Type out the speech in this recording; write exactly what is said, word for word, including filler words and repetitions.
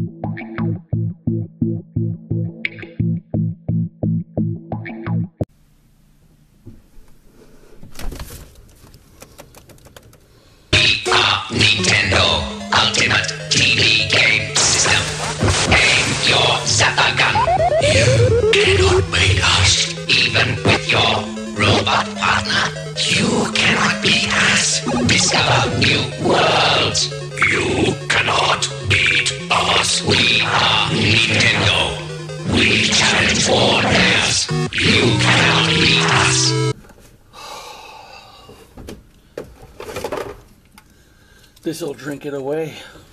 Nintendo Ultimate T V Game System. Aim your zapper gun. You cannot beat us. Even with your robot partner, you cannot beat us. Discover new worlds. You cannot beat us. We are Nintendo. We challenge wonders. You cannot beat us. This'll drink it away.